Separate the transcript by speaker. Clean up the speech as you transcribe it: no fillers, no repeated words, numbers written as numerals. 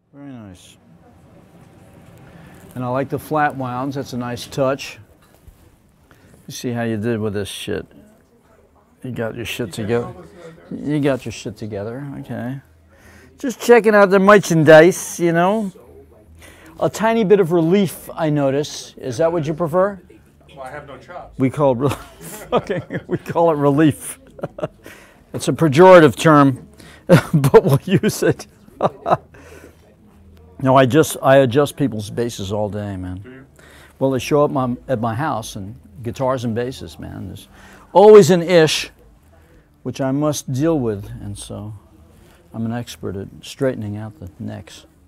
Speaker 1: Very nice. And I like the flat wounds. That's a nice touch. You see how you did with this shit. You got your shit together. You got your shit together. Okay. Just checking out the merchandise, you know. A tiny bit of relief, I notice. Is that what you prefer?
Speaker 2: Well, I have no chops.
Speaker 1: We call it relief. It's a pejorative term, but we'll use it. No, I adjust people's basses all day, man.
Speaker 2: Do you?
Speaker 1: Well, they show up at my house, and guitars and basses, man. There's always an ish, which I must deal with, and so I'm an expert at straightening out the necks.